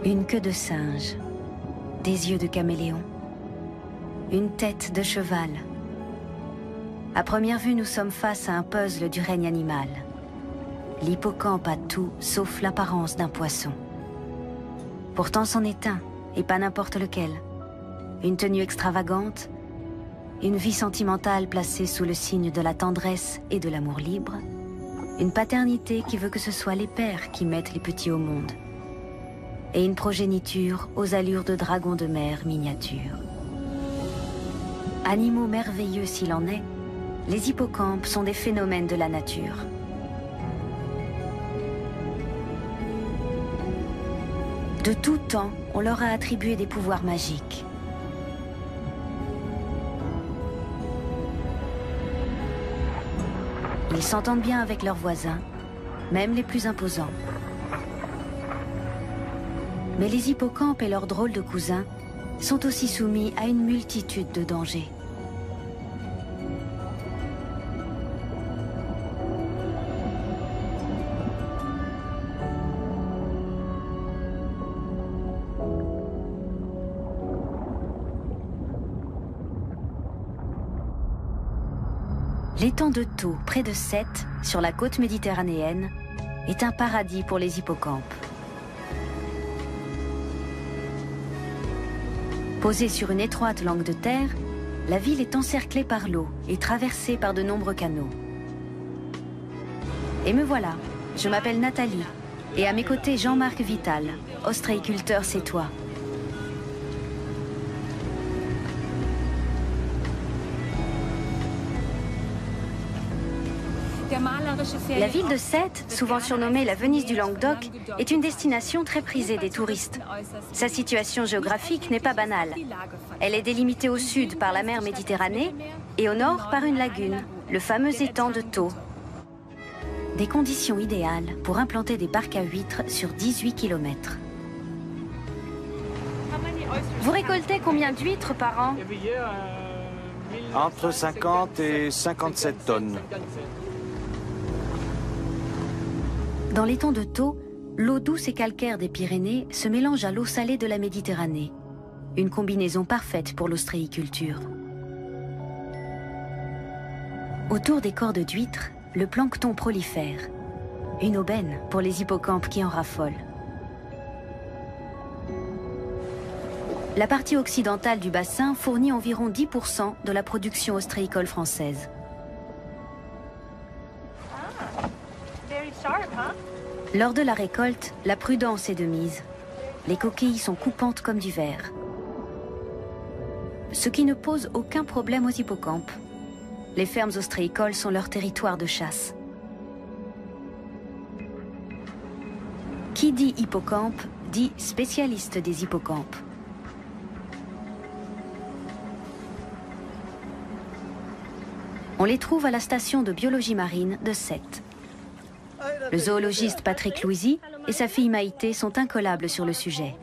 Une queue de singe, des yeux de caméléon, une tête de cheval. À première vue, nous sommes face à un puzzle du règne animal. L'hippocampe a tout sauf l'apparence d'un poisson. Pourtant c'en est un, et pas n'importe lequel. Une tenue extravagante, une vie sentimentale placée sous le signe de la tendresse et de l'amour libre, une paternité qui veut que ce soit les pères qui mettent les petits au monde, et une progéniture aux allures de dragons de mer miniatures. Animaux merveilleux s'il en est, les hippocampes sont des phénomènes de la nature. De tout temps, on leur a attribué des pouvoirs magiques. Ils s'entendent bien avec leurs voisins, même les plus imposants. Mais les hippocampes et leurs drôles de cousins sont aussi soumis à une multitude de dangers. L'étang de Thau, près de Sète, sur la côte méditerranéenne, est un paradis pour les hippocampes. Posée sur une étroite langue de terre, la ville est encerclée par l'eau et traversée par de nombreux canaux. Et me voilà, je m'appelle Nathalie, et à mes côtés Jean-Marc Vital, ostréiculteur sétois. La ville de Sète, souvent surnommée la Venise du Languedoc, est une destination très prisée des touristes. Sa situation géographique n'est pas banale. Elle est délimitée au sud par la mer Méditerranée et au nord par une lagune, le fameux étang de Thau. Des conditions idéales pour implanter des parcs à huîtres sur 18 km. Vous récoltez combien d'huîtres par an? Entre 50 et 57 tonnes. Dans l'étang de Thau, l'eau douce et calcaire des Pyrénées se mélange à l'eau salée de la Méditerranée. Une combinaison parfaite pour l'ostréiculture. Autour des cordes d'huîtres, le plancton prolifère. Une aubaine pour les hippocampes qui en raffolent. La partie occidentale du bassin fournit environ 10% de la production ostréicole française. Lors de la récolte, la prudence est de mise. Les coquilles sont coupantes comme du verre. Ce qui ne pose aucun problème aux hippocampes. Les fermes ostréicoles sont leur territoire de chasse. Qui dit hippocampe, dit spécialiste des hippocampes. On les trouve à la station de biologie marine de Sète. Le zoologiste Patrick Louisy et sa fille Maïté sont incollables sur le sujet.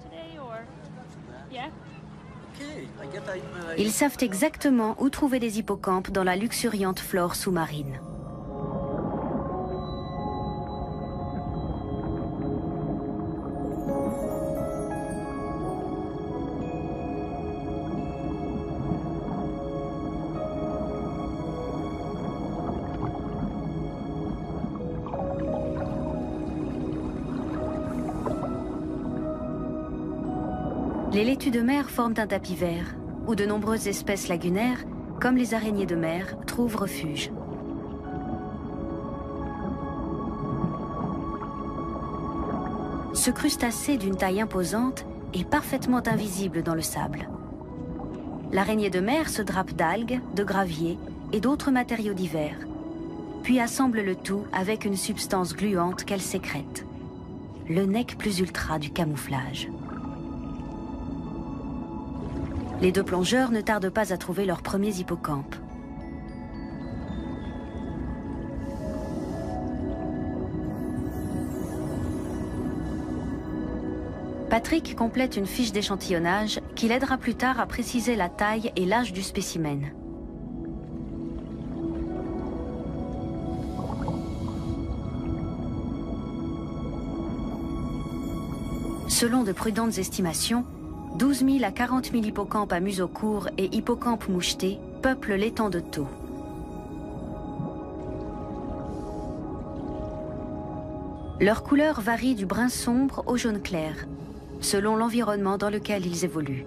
Ils savent exactement où trouver des hippocampes dans la luxuriante flore sous-marine. Les laitues de mer forment un tapis vert, où de nombreuses espèces lagunaires, comme les araignées de mer, trouvent refuge. Ce crustacé d'une taille imposante est parfaitement invisible dans le sable. L'araignée de mer se drape d'algues, de graviers et d'autres matériaux divers, puis assemble le tout avec une substance gluante qu'elle sécrète. Le nec plus ultra du camouflage. Les deux plongeurs ne tardent pas à trouver leurs premiers hippocampes. Patrick complète une fiche d'échantillonnage qui l'aidera plus tard à préciser la taille et l'âge du spécimen. Selon de prudentes estimations, 12 000 à 40 000 hippocampes à museau court et hippocampes mouchetés peuplent l'étang de Thau. Leur couleur varie du brun sombre au jaune clair, selon l'environnement dans lequel ils évoluent.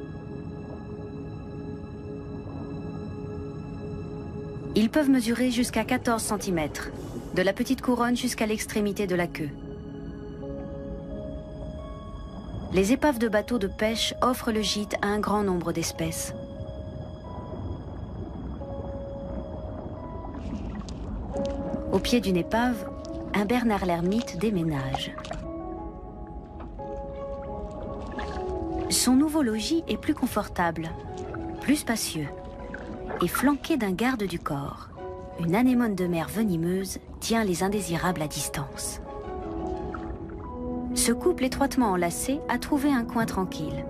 Ils peuvent mesurer jusqu'à 14 cm, de la petite couronne jusqu'à l'extrémité de la queue. Les épaves de bateaux de pêche offrent le gîte à un grand nombre d'espèces. Au pied d'une épave, un Bernard l'ermite déménage. Son nouveau logis est plus confortable, plus spacieux et flanqué d'un garde du corps. Une anémone de mer venimeuse tient les indésirables à distance. Ce couple étroitement enlacé a trouvé un coin tranquille.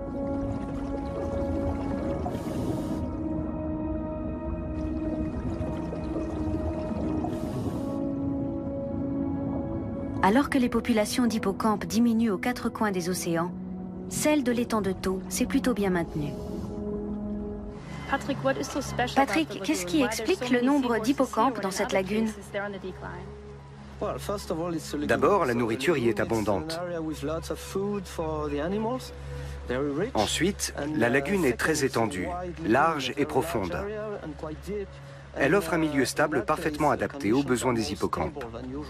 Alors que les populations d'hippocampes diminuent aux quatre coins des océans, celle de l'étang de Thau s'est plutôt bien maintenue. Patrick, qu'est-ce qui explique le nombre d'hippocampes dans cette lagune? D'abord, la nourriture y est abondante. Ensuite, la lagune est très étendue, large et profonde. Elle offre un milieu stable parfaitement adapté aux besoins des hippocampes.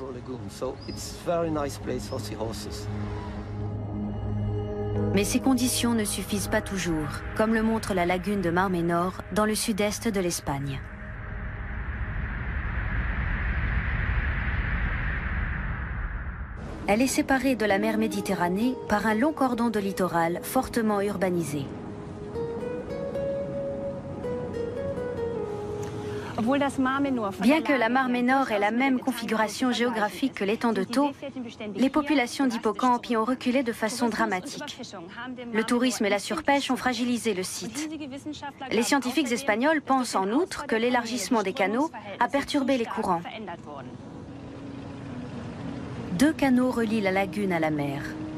Mais ces conditions ne suffisent pas toujours, comme le montre la lagune de Mar Menor dans le sud-est de l'Espagne. Elle est séparée de la mer Méditerranée par un long cordon de littoral fortement urbanisé. Bien que la Mar Menor ait la même configuration géographique que l'étang de Thau, les populations d'hippocampes y ont reculé de façon dramatique. Le tourisme et la surpêche ont fragilisé le site. Les scientifiques espagnols pensent en outre que l'élargissement des canaux a perturbé les courants. 2 canaux relient la lagune à la mer.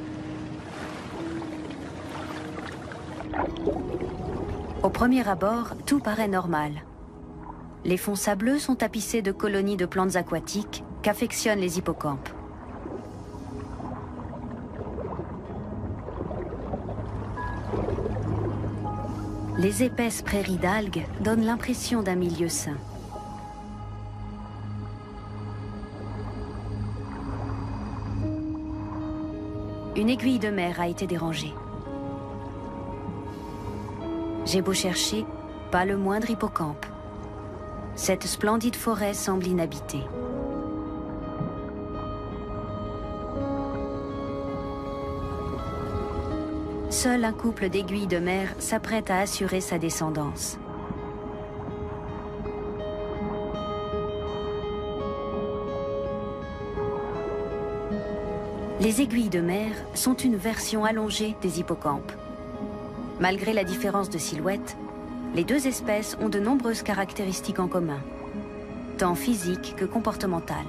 Au premier abord, tout paraît normal. Les fonds sableux sont tapissés de colonies de plantes aquatiques qu'affectionnent les hippocampes. Les épaisses prairies d'algues donnent l'impression d'un milieu sain. Une aiguille de mer a été dérangée. J'ai beau chercher, pas le moindre hippocampe. Cette splendide forêt semble inhabitée. Seul un couple d'aiguilles de mer s'apprête à assurer sa descendance. Les aiguilles de mer sont une version allongée des hippocampes. Malgré la différence de silhouette, les deux espèces ont de nombreuses caractéristiques en commun, tant physiques que comportementales.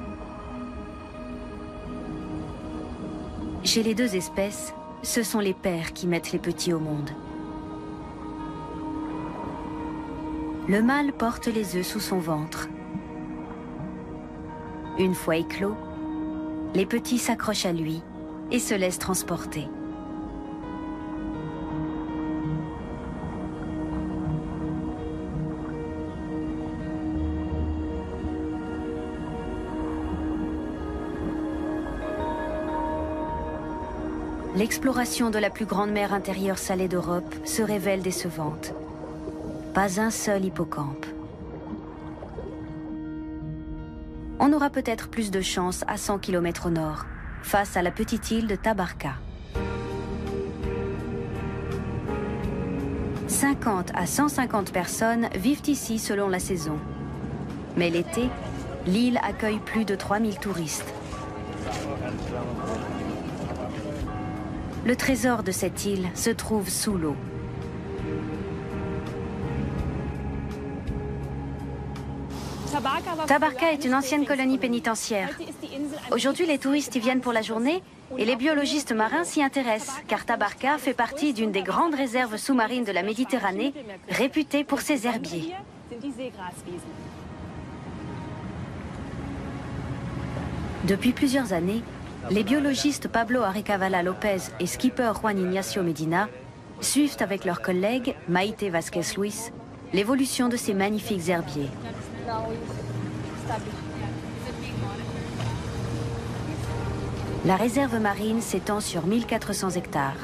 Chez les deux espèces, ce sont les pères qui mettent les petits au monde. Le mâle porte les œufs sous son ventre. Une fois éclos, les petits s'accrochent à lui et se laissent transporter. L'exploration de la plus grande mer intérieure salée d'Europe se révèle décevante. Pas un seul hippocampe. On aura peut-être plus de chance à 100 km au nord, face à la petite île de Tabarka. 50 à 150 personnes vivent ici selon la saison. Mais l'été, l'île accueille plus de 3000 touristes. Le trésor de cette île se trouve sous l'eau. Tabarka est une ancienne colonie pénitentiaire. Aujourd'hui, les touristes y viennent pour la journée et les biologistes marins s'y intéressent, car Tabarka fait partie d'une des grandes réserves sous-marines de la Méditerranée, réputée pour ses herbiers. Depuis plusieurs années, les biologistes Pablo Arecavala Lopez et skipper Juan Ignacio Medina suivent avec leurs collègues Maite Vázquez-Luis l'évolution de ces magnifiques herbiers. La réserve marine s'étend sur 1400 hectares.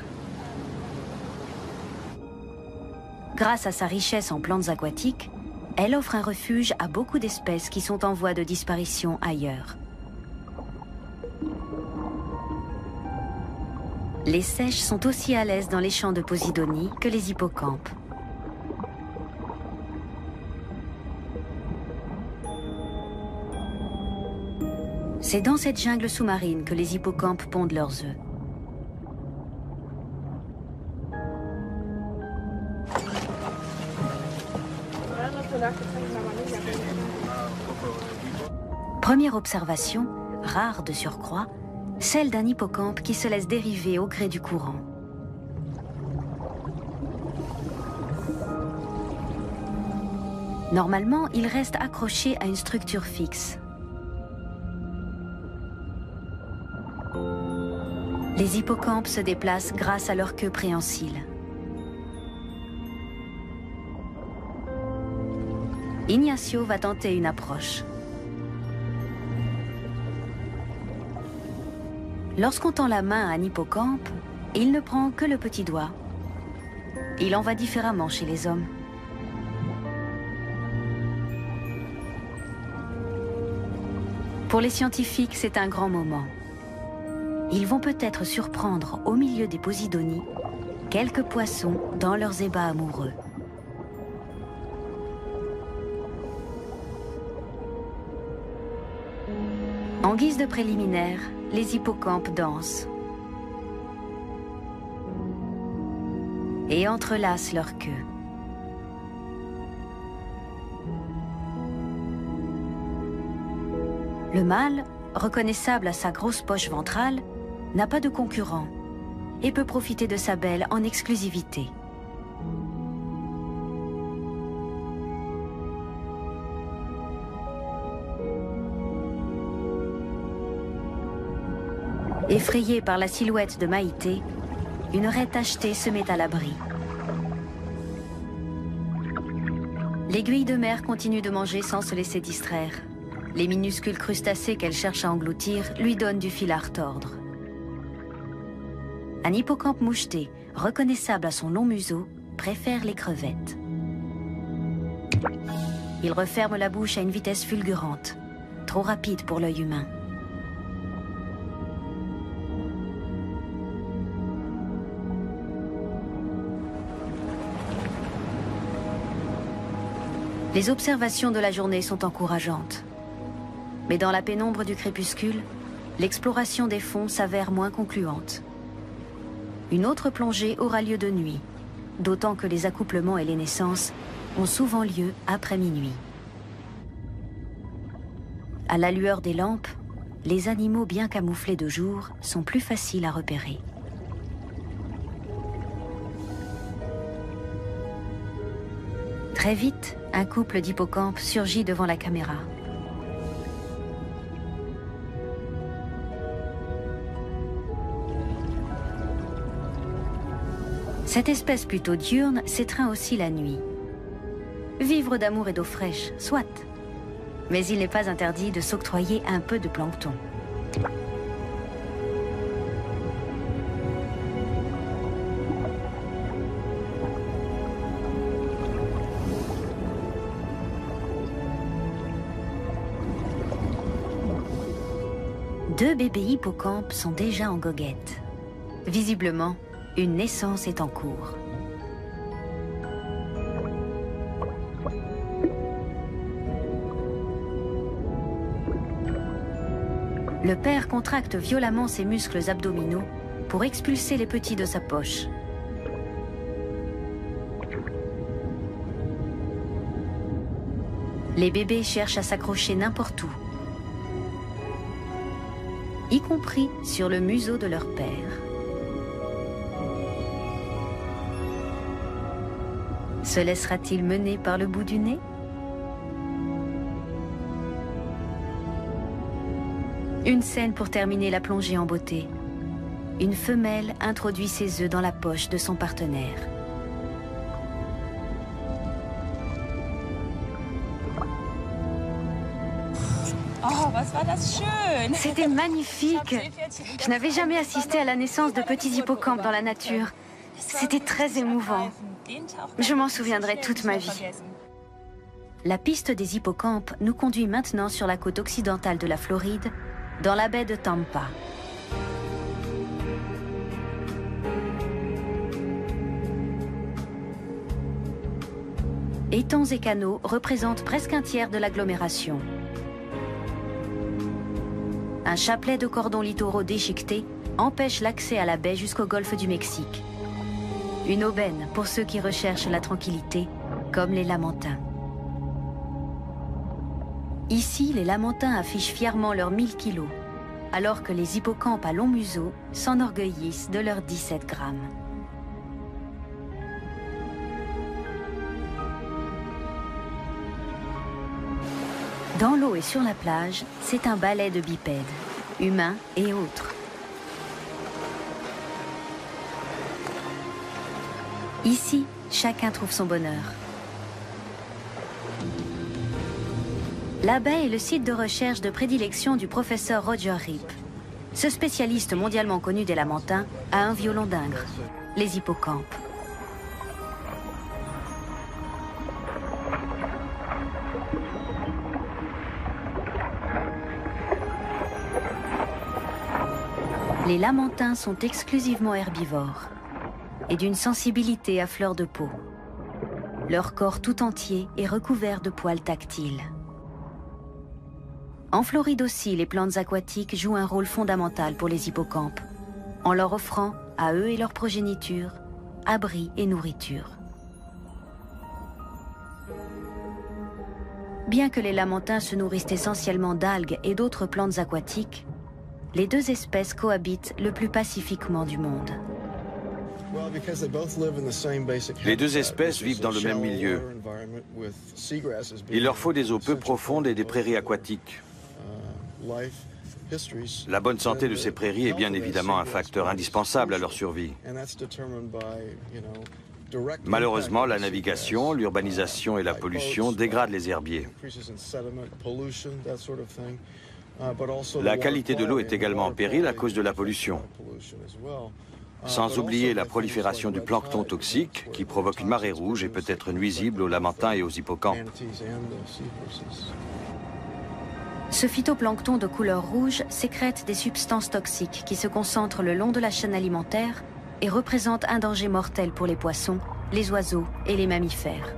Grâce à sa richesse en plantes aquatiques, elle offre un refuge à beaucoup d'espèces qui sont en voie de disparition ailleurs. Les seiches sont aussi à l'aise dans les champs de Posidonie que les hippocampes. C'est dans cette jungle sous-marine que les hippocampes pondent leurs œufs. Première observation, rare de surcroît, celle d'un hippocampe qui se laisse dériver au gré du courant. Normalement, il reste accroché à une structure fixe. Les hippocampes se déplacent grâce à leur queue préhensile. Ignacio va tenter une approche. Lorsqu'on tend la main à un hippocampe, il ne prend que le petit doigt. Il en va différemment chez les hommes. Pour les scientifiques, c'est un grand moment. Ils vont peut-être surprendre au milieu des Posidonies quelques poissons dans leurs ébats amoureux. En guise de préliminaire, les hippocampes dansent et entrelacent leur queue. Le mâle, reconnaissable à sa grosse poche ventrale, n'a pas de concurrent et peut profiter de sa belle en exclusivité. Effrayée par la silhouette de Maïté, une raie tachetée se met à l'abri. L'aiguille de mer continue de manger sans se laisser distraire. Les minuscules crustacés qu'elle cherche à engloutir lui donnent du fil à retordre. Un hippocampe moucheté, reconnaissable à son long museau, préfère les crevettes. Il referme la bouche à une vitesse fulgurante, trop rapide pour l'œil humain. Les observations de la journée sont encourageantes. Mais dans la pénombre du crépuscule, l'exploration des fonds s'avère moins concluante. Une autre plongée aura lieu de nuit, d'autant que les accouplements et les naissances ont souvent lieu après minuit. À la lueur des lampes, les animaux bien camouflés de jour sont plus faciles à repérer. Très vite, un couple d'hippocampes surgit devant la caméra. Cette espèce plutôt diurne s'étreint aussi la nuit. Vivre d'amour et d'eau fraîche, soit. Mais il n'est pas interdit de s'octroyer un peu de plancton. Deux bébés hippocampes sont déjà en goguette. Visiblement, une naissance est en cours. Le père contracte violemment ses muscles abdominaux pour expulser les petits de sa poche. Les bébés cherchent à s'accrocher n'importe où, y compris sur le museau de leur père. Se laissera-t-il mener par le bout du nez? Une scène pour terminer la plongée en beauté. Une femelle introduit ses œufs dans la poche de son partenaire. Oh, was war das schön! C'était magnifique. Je n'avais jamais assisté à la naissance de petits hippocampes dans la nature. C'était très émouvant. Je m'en souviendrai toute ma vie. La piste des hippocampes nous conduit maintenant sur la côte occidentale de la Floride, dans la baie de Tampa. Étangs et canaux représentent presque un tiers de l'agglomération. Un chapelet de cordons littoraux déchiquetés empêche l'accès à la baie jusqu'au golfe du Mexique. Une aubaine pour ceux qui recherchent la tranquillité, comme les Lamantins. Ici, les Lamantins affichent fièrement leurs 1000 kilos, alors que les hippocampes à long museau s'enorgueillissent de leurs 17 grammes. Dans l'eau et sur la plage, c'est un ballet de bipèdes, humains et autres. Ici, chacun trouve son bonheur. La baie est le site de recherche de prédilection du professeur Roger Rip. Ce spécialiste mondialement connu des Lamantins a un violon d'Ingres, les hippocampes. Les Lamantins sont exclusivement herbivores et d'une sensibilité à fleur de peau. Leur corps tout entier est recouvert de poils tactiles. En Floride aussi, les plantes aquatiques jouent un rôle fondamental pour les hippocampes, en leur offrant, à eux et leur progéniture, abri et nourriture. Bien que les Lamantins se nourrissent essentiellement d'algues et d'autres plantes aquatiques, les deux espèces cohabitent le plus pacifiquement du monde. Les deux espèces vivent dans le même milieu. Il leur faut des eaux peu profondes et des prairies aquatiques. La bonne santé de ces prairies est bien évidemment un facteur indispensable à leur survie. Malheureusement, la navigation, l'urbanisation et la pollution dégradent les herbiers. La qualité de l'eau est également en péril à cause de la pollution. Sans oublier la prolifération du plancton toxique qui provoque une marée rouge et peut être nuisible aux lamantins et aux hippocampes. Ce phytoplancton de couleur rouge sécrète des substances toxiques qui se concentrent le long de la chaîne alimentaire et représentent un danger mortel pour les poissons, les oiseaux et les mammifères.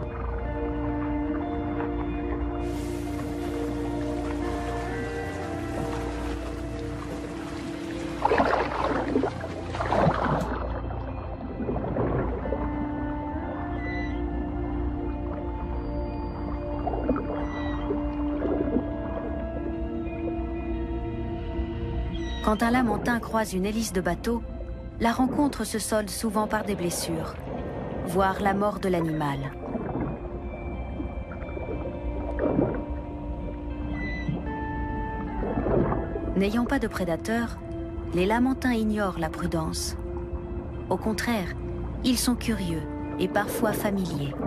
Quand un lamantin croise une hélice de bateau, la rencontre se solde souvent par des blessures, voire la mort de l'animal. N'ayant pas de prédateurs, les lamantins ignorent la prudence. Au contraire, ils sont curieux et parfois familiers.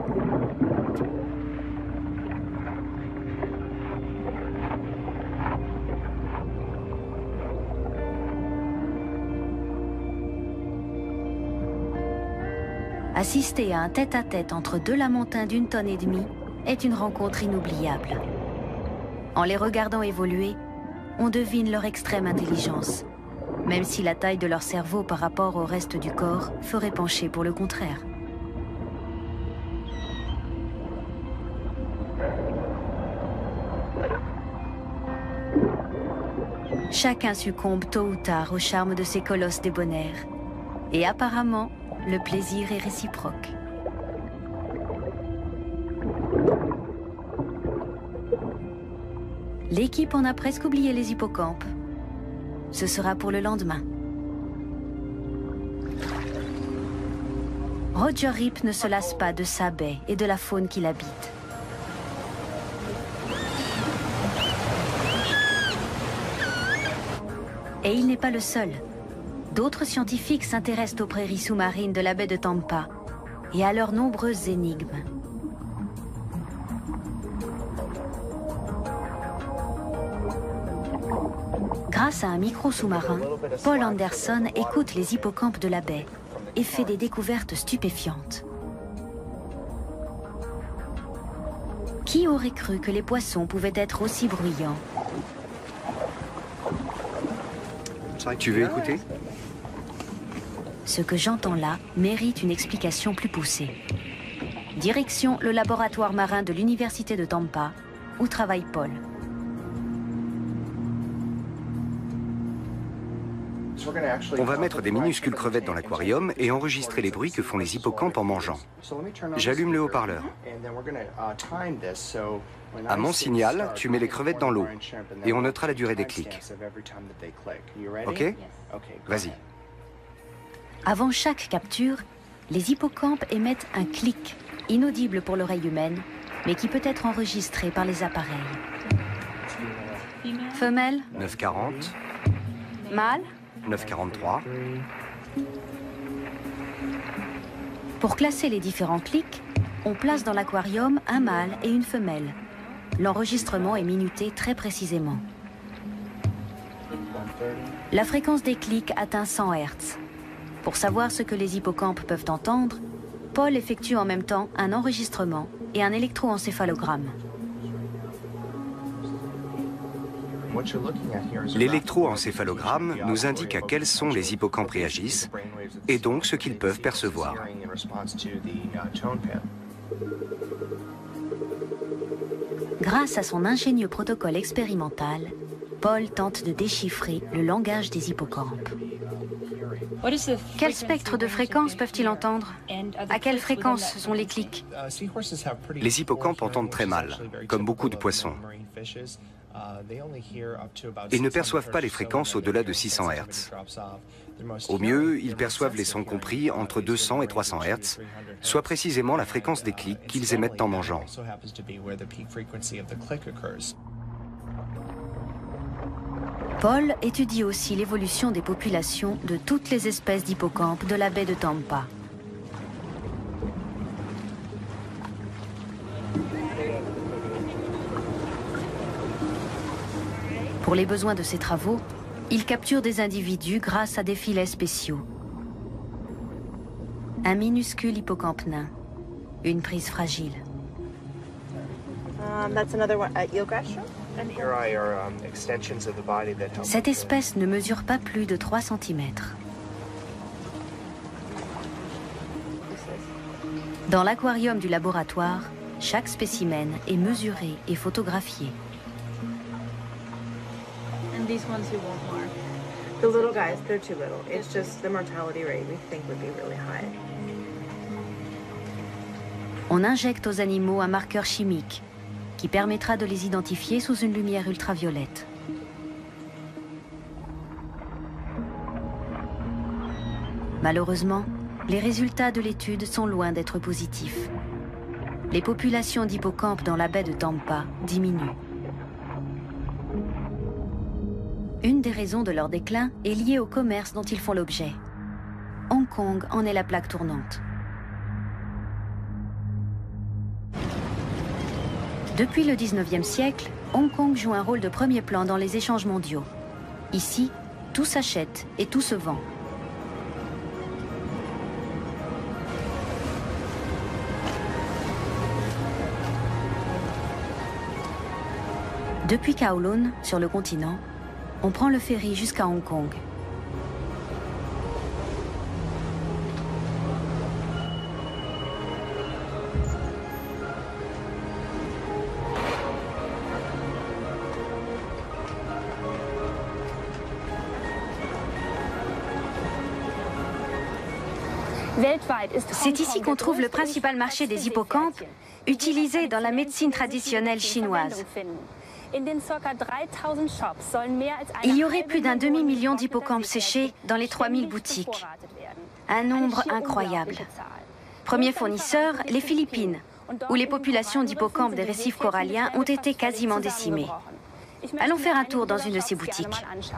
Assister à un tête-à-tête entre deux lamantins d'une tonne et demie est une rencontre inoubliable. En les regardant évoluer, on devine leur extrême intelligence, même si la taille de leur cerveau par rapport au reste du corps ferait pencher pour le contraire. Chacun succombe tôt ou tard au charme de ces colosses débonnaires. Et apparemment, le plaisir est réciproque. L'équipe en a presque oublié les hippocampes. Ce sera pour le lendemain. Roger Rip ne se lasse pas de sa baie et de la faune qui l'habite. Et il n'est pas le seul. D'autres scientifiques s'intéressent aux prairies sous-marines de la baie de Tampa et à leurs nombreuses énigmes. Grâce à un micro sous-marin, Paul Anderson écoute les hippocampes de la baie et fait des découvertes stupéfiantes. Qui aurait cru que les poissons pouvaient être aussi bruyants? Tu veux écouter? Ce que j'entends là mérite une explication plus poussée. Direction le laboratoire marin de l'Université de Tampa, où travaille Paul. On va mettre des minuscules crevettes dans l'aquarium et enregistrer les bruits que font les hippocampes en mangeant. J'allume le haut-parleur. À mon signal, tu mets les crevettes dans l'eau et on notera la durée des clics. Ok? Vas-y. Avant chaque capture, les hippocampes émettent un clic, inaudible pour l'oreille humaine, mais qui peut être enregistré par les appareils. Femelle. 9,40. Mâle. 9,43. Pour classer les différents clics, on place dans l'aquarium un mâle et une femelle. L'enregistrement est minuté très précisément. La fréquence des clics atteint 100 Hz. Pour savoir ce que les hippocampes peuvent entendre, Paul effectue en même temps un enregistrement et un électroencéphalogramme. L'électroencéphalogramme nous indique à quels sons les hippocampes réagissent et donc ce qu'ils peuvent percevoir. Grâce à son ingénieux protocole expérimental, Paul tente de déchiffrer le langage des hippocampes. Quel spectre de fréquences peuvent-ils entendre? À quelle fréquence sont les clics? Les hippocampes entendent très mal, comme beaucoup de poissons. Ils ne perçoivent pas les fréquences au-delà de 600 Hz. Au mieux, ils perçoivent les sons compris entre 200 et 300 Hz, soit précisément la fréquence des clics qu'ils émettent en mangeant. Paul étudie aussi l'évolution des populations de toutes les espèces d'hippocampes de la baie de Tampa. Pour les besoins de ses travaux, il capture des individus grâce à des filets spéciaux. Un minuscule hippocampe nain, une prise fragile. Cette espèce ne mesure pas plus de 3 cm. Dans l'aquarium du laboratoire, chaque spécimen est mesuré et photographié. These ones you want more. The little guys, they're too little. It's just the mortality rate we think would be really high. On injecte aux animaux un marqueur chimique qui permettra de les identifier sous une lumière ultraviolette. Malheureusement, les résultats de l'étude sont loin d'être positifs. Les populations d'hippocampes dans la baie de Tampa diminuent. Une des raisons de leur déclin est liée au commerce dont ils font l'objet. Hong Kong en est la plaque tournante. Depuis le 19e siècle, Hong Kong joue un rôle de premier plan dans les échanges mondiaux. Ici, tout s'achète et tout se vend. Depuis Kowloon, sur le continent, on prend le ferry jusqu'à Hong Kong. C'est ici qu'on trouve le principal marché des hippocampes, utilisés dans la médecine traditionnelle chinoise. Il y aurait plus d'un demi-million d'hippocampes séchés dans les 3000 boutiques. Un nombre incroyable. Premier fournisseur, les Philippines, où les populations d'hippocampes des récifs coralliens ont été quasiment décimées. Allons faire un tour dans une de ces boutiques.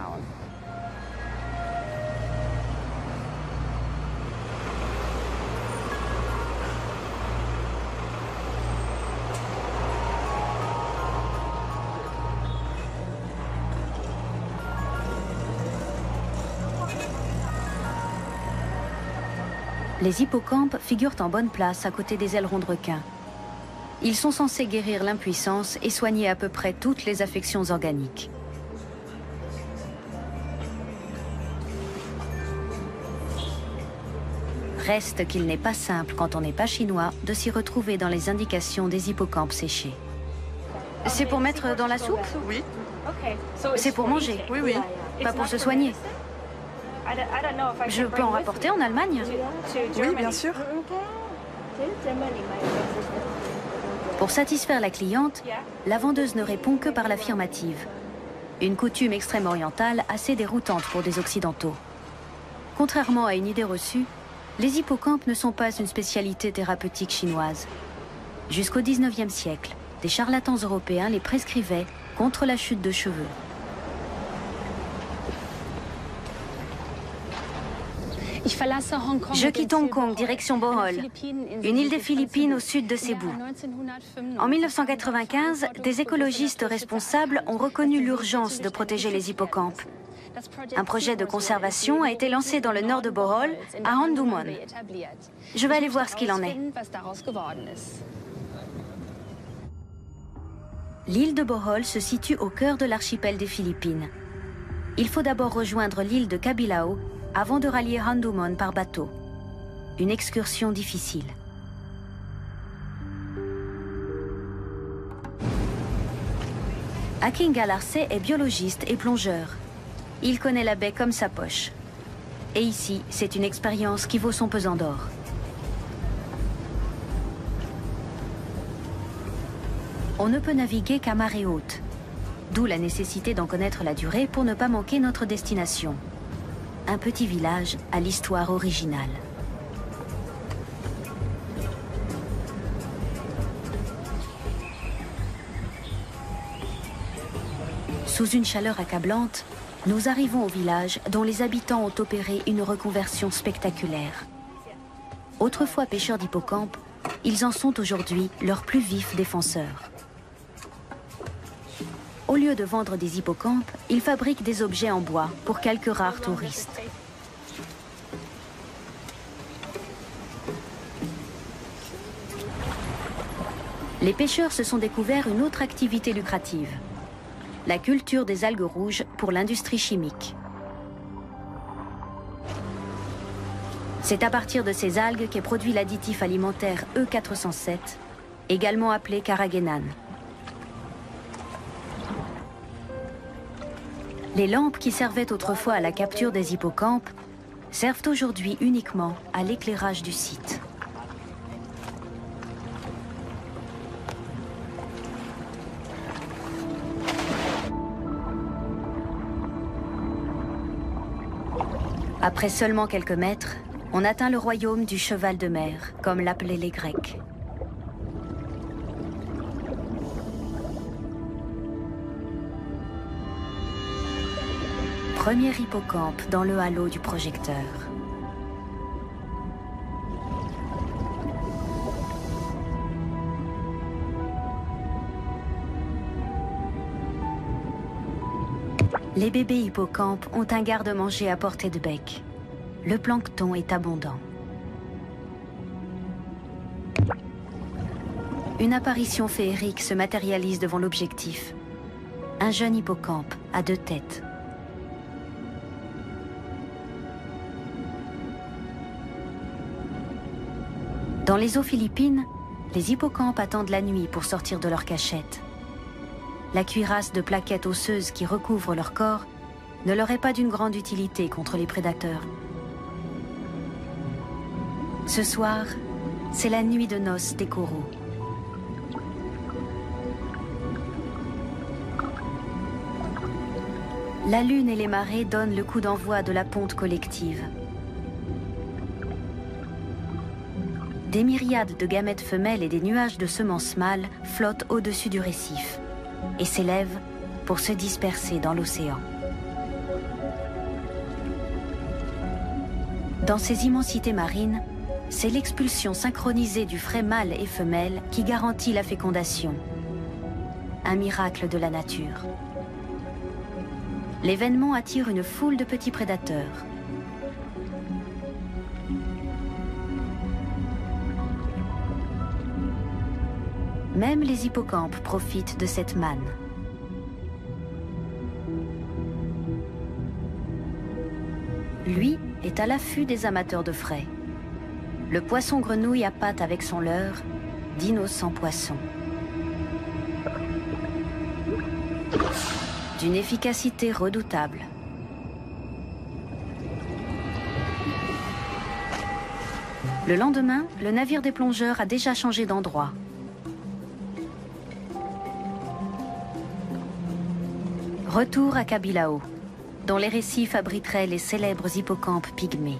Les hippocampes figurent en bonne place à côté des ailerons de requin. Ils sont censés guérir l'impuissance et soigner à peu près toutes les affections organiques. Reste qu'il n'est pas simple, quand on n'est pas chinois, de s'y retrouver dans les indications des hippocampes séchés. C'est pour mettre dans la soupe? Oui. C'est pour manger? Oui, oui. Pas pour se soigner? Je peux en rapporter en Allemagne? Oui, bien sûr. Pour satisfaire la cliente, la vendeuse ne répond que par l'affirmative. Une coutume extrême-orientale assez déroutante pour des Occidentaux. Contrairement à une idée reçue, les hippocampes ne sont pas une spécialité thérapeutique chinoise. Jusqu'au XIXe siècle, des charlatans européens les prescrivaient contre la chute de cheveux. Je quitte Hong Kong, direction Bohol, une île des Philippines au sud de Cebu. En 1995, des écologistes responsables ont reconnu l'urgence de protéger les hippocampes. Un projet de conservation a été lancé dans le nord de Bohol, à Handumon. Je vais aller voir ce qu'il en est. L'île de Bohol se situe au cœur de l'archipel des Philippines. Il faut d'abord rejoindre l'île de Cabilao avant de rallier Handumon par bateau. Une excursion difficile. Akinga Larce est biologiste et plongeur. Il connaît la baie comme sa poche. Et ici, c'est une expérience qui vaut son pesant d'or. On ne peut naviguer qu'à marée haute, d'où la nécessité d'en connaître la durée pour ne pas manquer notre destination. Un petit village à l'histoire originale. Sous une chaleur accablante, nous arrivons au village dont les habitants ont opéré une reconversion spectaculaire. Autrefois pêcheurs d'hippocampes, ils en sont aujourd'hui leurs plus vifs défenseurs. Au lieu de vendre des hippocampes, ils fabriquent des objets en bois pour quelques rares touristes. Les pêcheurs se sont découverts une autre activité lucrative, la culture des algues rouges pour l'industrie chimique. C'est à partir de ces algues qu'est produit l'additif alimentaire E407, également appelé carrageenan. Les lampes qui servaient autrefois à la capture des hippocampes servent aujourd'hui uniquement à l'éclairage du site. Après seulement quelques mètres, on atteint le royaume du cheval de mer, comme l'appelaient les Grecs. Premier hippocampe dans le halo du projecteur. Les bébés hippocampes ont un garde-manger à portée de bec. Le plancton est abondant. Une apparition féerique se matérialise devant l'objectif. Un jeune hippocampe à 2 têtes. Dans les eaux philippines, les hippocampes attendent la nuit pour sortir de leur cachette. La cuirasse de plaquettes osseuses qui recouvre leur corps ne leur est pas d'une grande utilité contre les prédateurs. Ce soir, c'est la nuit de noces des coraux. La lune et les marées donnent le coup d'envoi de la ponte collective. Des myriades de gamètes femelles et des nuages de semences mâles flottent au-dessus du récif et s'élèvent pour se disperser dans l'océan. Dans ces immensités marines, c'est l'expulsion synchronisée du frai mâle et femelle qui garantit la fécondation. Un miracle de la nature. L'événement attire une foule de petits prédateurs. Même les hippocampes profitent de cette manne. Lui est à l'affût des amateurs de frais. Le poisson grenouille appâte avec son leurre d'innocents poissons. D'une efficacité redoutable. Le lendemain, le navire des plongeurs a déjà changé d'endroit. Retour à Kabilao, dont les récifs abriteraient les célèbres hippocampes pygmées.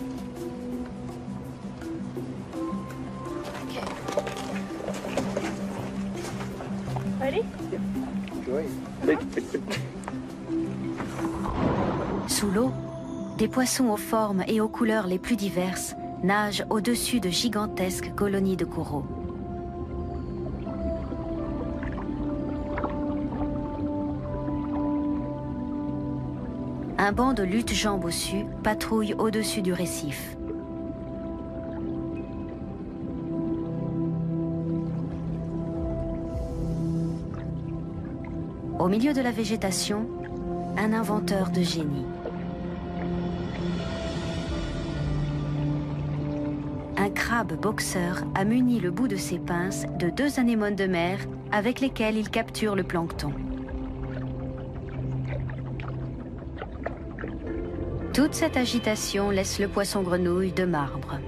Sous l'eau, des poissons aux formes et aux couleurs les plus diverses nagent au-dessus de gigantesques colonies de coraux. Un banc de lutte-jambes bossus patrouille au-dessus du récif. Au milieu de la végétation, un inventeur de génie. Un crabe boxeur a muni le bout de ses pinces de 2 anémones de mer avec lesquelles il capture le plancton. Toute cette agitation laisse le poisson grenouille de marbre.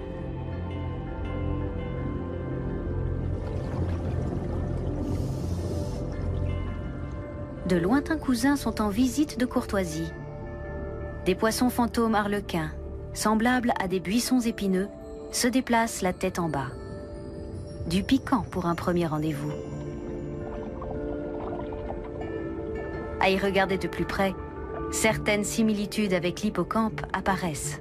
De lointains cousins sont en visite de courtoisie. Des poissons fantômes arlequins, semblables à des buissons épineux, se déplacent la tête en bas. Du piquant pour un premier rendez-vous. À y regarder de plus près, certaines similitudes avec l'hippocampe apparaissent.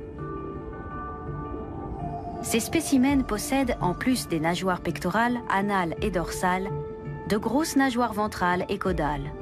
Ces spécimens possèdent, en plus des nageoires pectorales, anales et dorsales, de grosses nageoires ventrales et caudales.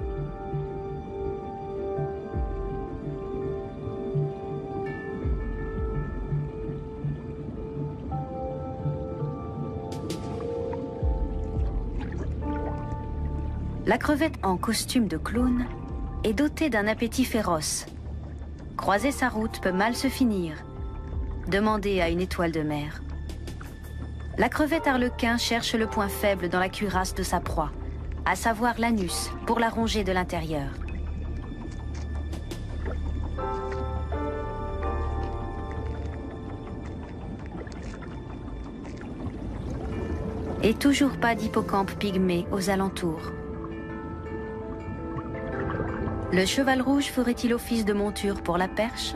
La crevette en costume de clown est dotée d'un appétit féroce. Croiser sa route peut mal se finir. Demandez à une étoile de mer. La crevette arlequin cherche le point faible dans la cuirasse de sa proie, à savoir l'anus, pour la ronger de l'intérieur. Et toujours pas d'hippocampe pygmée aux alentours. Le cheval rouge ferait-il office de monture pour la perche?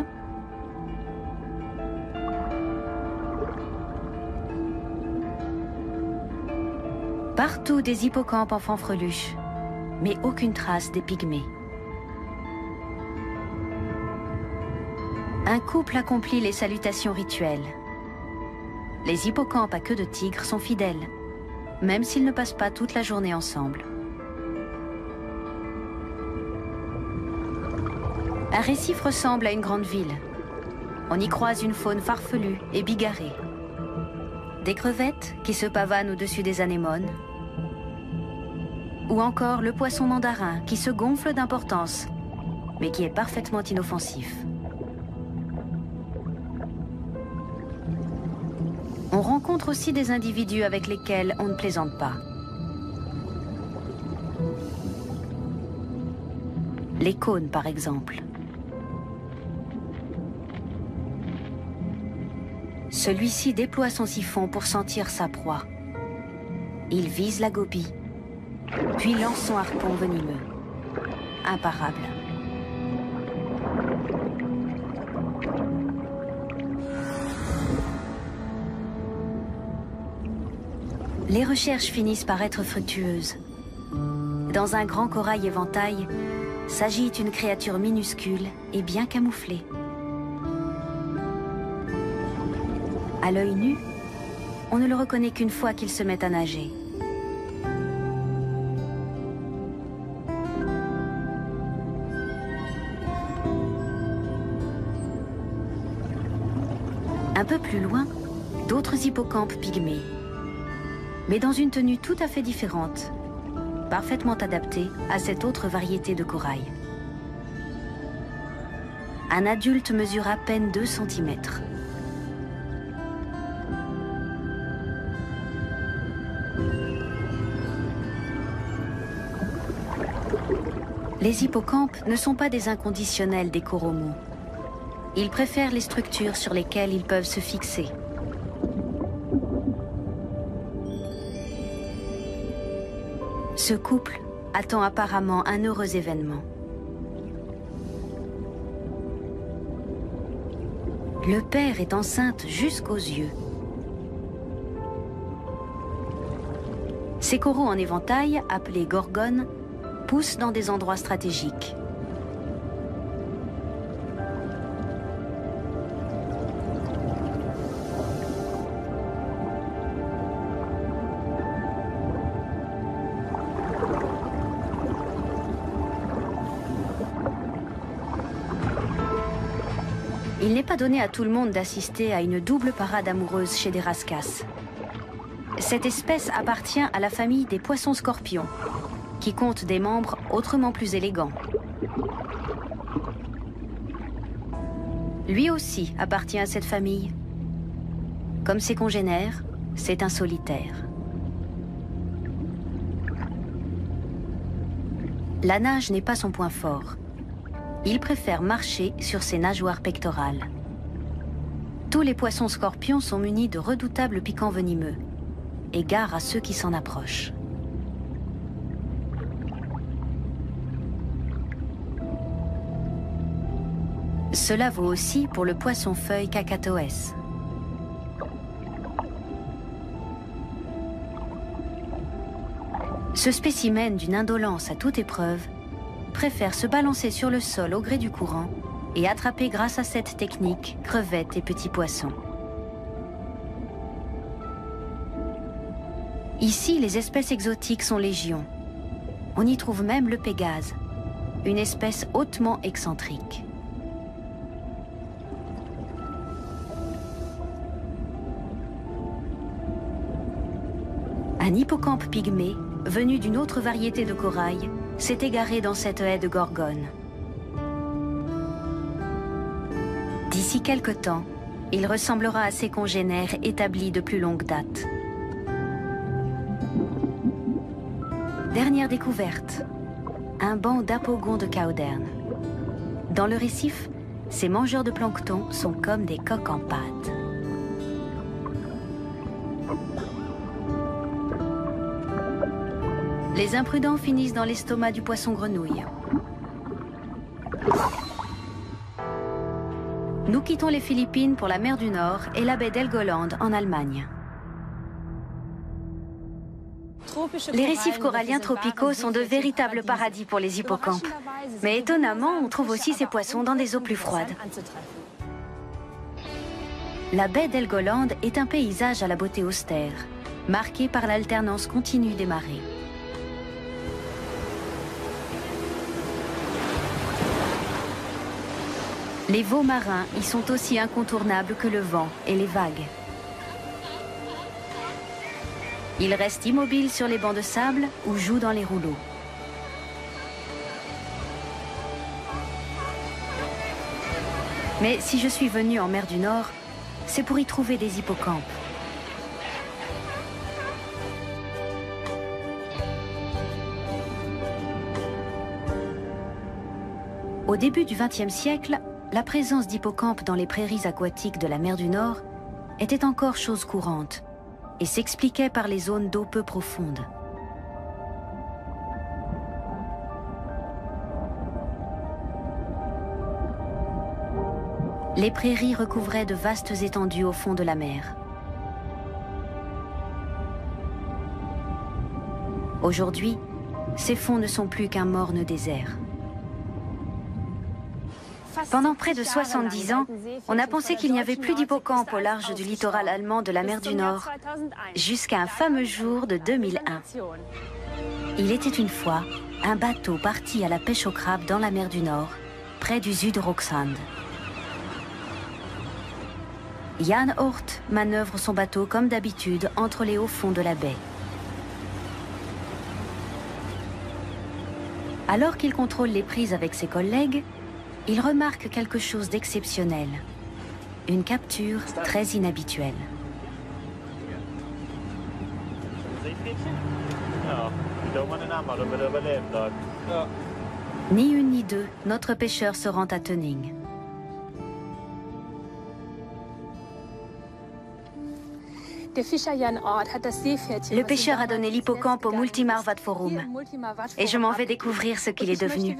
Partout des hippocampes en fanfreluche, mais aucune trace des pygmées. Un couple accomplit les salutations rituelles. Les hippocampes à queue de tigre sont fidèles, même s'ils ne passent pas toute la journée ensemble. Un récif ressemble à une grande ville. On y croise une faune farfelue et bigarrée. Des crevettes qui se pavanent au-dessus des anémones. Ou encore le poisson mandarin qui se gonfle d'importance, mais qui est parfaitement inoffensif. On rencontre aussi des individus avec lesquels on ne plaisante pas. Les cônes, par exemple. Celui-ci déploie son siphon pour sentir sa proie. Il vise la gobie, puis lance son harpon venimeux. Imparable. Les recherches finissent par être fructueuses. Dans un grand corail éventail, s'agite une créature minuscule et bien camouflée. À l'œil nu, on ne le reconnaît qu'une fois qu'il se met à nager. Un peu plus loin, d'autres hippocampes pygmées, mais dans une tenue tout à fait différente, parfaitement adaptée à cette autre variété de corail. Un adulte mesure à peine 2 cm. Les hippocampes ne sont pas des inconditionnels des coraux mous. Ils préfèrent les structures sur lesquelles ils peuvent se fixer. Ce couple attend apparemment un heureux événement. Le père est enceinte jusqu'aux yeux. Ces coraux en éventail, appelés gorgones, poussent dans des endroits stratégiques. Il n'est pas donné à tout le monde d'assister à une double parade amoureuse chez des rascasses. Cette espèce appartient à la famille des poissons-scorpions, qui compte des membres autrement plus élégants. Lui aussi appartient à cette famille. Comme ses congénères, c'est un solitaire. La nage n'est pas son point fort. Il préfère marcher sur ses nageoires pectorales. Tous les poissons-scorpions sont munis de redoutables piquants venimeux. Et gare à ceux qui s'en approchent. Cela vaut aussi pour le poisson-feuille Cacatoès. Ce spécimen d'une indolence à toute épreuve préfère se balancer sur le sol au gré du courant et attraper grâce à cette technique crevettes et petits poissons. Ici, les espèces exotiques sont légion. On y trouve même le pégase, une espèce hautement excentrique. Un hippocampe pygmée, venu d'une autre variété de corail, s'est égaré dans cette haie de gorgone. D'ici quelque temps, il ressemblera à ses congénères établis de plus longue date. Dernière découverte, un banc d'apogons de Cauderne. Dans le récif, ces mangeurs de plancton sont comme des coqs en pâte. Les imprudents finissent dans l'estomac du poisson-grenouille. Nous quittons les Philippines pour la mer du Nord et la baie d'Helgoland en Allemagne. Les récifs coralliens tropicaux sont de véritables paradis pour les hippocampes. Mais étonnamment, on trouve aussi ces poissons dans des eaux plus froides. La baie d'Helgoland est un paysage à la beauté austère, marqué par l'alternance continue des marées. Les veaux marins y sont aussi incontournables que le vent et les vagues. Ils restent immobiles sur les bancs de sable ou jouent dans les rouleaux. Mais si je suis venue en mer du Nord, c'est pour y trouver des hippocampes. Au début du XXe siècle, la présence d'hippocampes dans les prairies aquatiques de la mer du Nord était encore chose courante et s'expliquait par les zones d'eau peu profondes. Les prairies recouvraient de vastes étendues au fond de la mer. Aujourd'hui, ces fonds ne sont plus qu'un morne désert. Pendant près de 70 ans, on a pensé qu'il n'y avait plus d'hippocampes au large du littoral allemand de la mer du Nord, jusqu'à un fameux jour de 2001. Il était une fois un bateau parti à la pêche au crabe dans la mer du Nord, près du Südrocksand. Jan Hort manœuvre son bateau comme d'habitude entre les hauts fonds de la baie. Alors qu'il contrôle les prises avec ses collègues, il remarque quelque chose d'exceptionnel. Une capture très inhabituelle. Ni une ni deux, notre pêcheur se rend à Tönning. Le pêcheur a donné l'hippocampe au Multimar Vadforum et je m'en vais découvrir ce qu'il est devenu.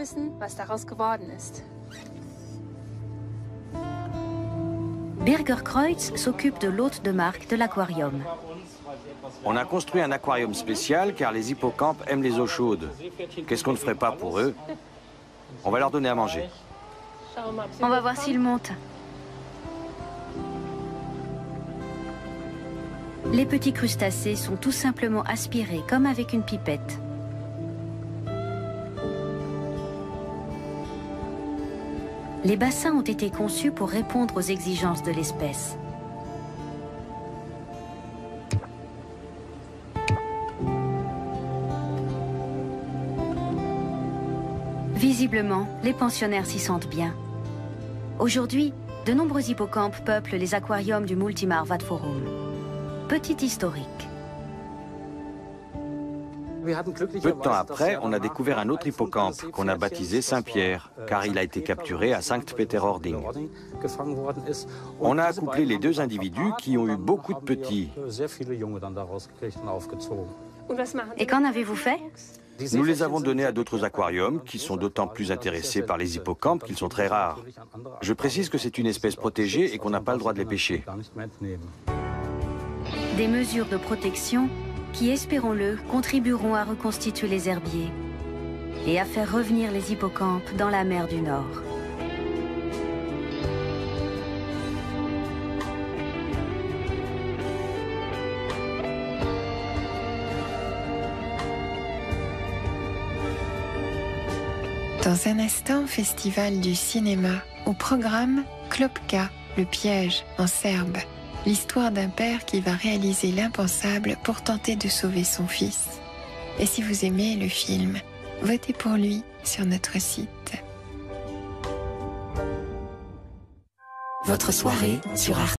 Birger Kreutz s'occupe de l'hôte de marque de l'aquarium. On a construit un aquarium spécial car les hippocampes aiment les eaux chaudes. Qu'est-ce qu'on ne ferait pas pour eux? On va leur donner à manger. On va voir s'ils montent. Les petits crustacés sont tout simplement aspirés comme avec une pipette. Les bassins ont été conçus pour répondre aux exigences de l'espèce. Visiblement, les pensionnaires s'y sentent bien. Aujourd'hui, de nombreux hippocampes peuplent les aquariums du Multimar Vadforum. Petit historique. Peu de temps après, on a découvert un autre hippocampe qu'on a baptisé Saint-Pierre, car il a été capturé à Sankt-Peter-Ording. On a accouplé les deux individus qui ont eu beaucoup de petits. Et qu'en avez-vous fait? Nous les avons donnés à d'autres aquariums qui sont d'autant plus intéressés par les hippocampes qu'ils sont très rares. Je précise que c'est une espèce protégée et qu'on n'a pas le droit de les pêcher. Des mesures de protection qui, espérons-le, contribueront à reconstituer les herbiers et à faire revenir les hippocampes dans la mer du Nord. Dans un instant, festival du cinéma. Au programme, Klopka, le piège, en serbe. L'histoire d'un père qui va réaliser l'impensable pour tenter de sauver son fils. Et si vous aimez le film, votez pour lui sur notre site. Votre soirée sur Arte.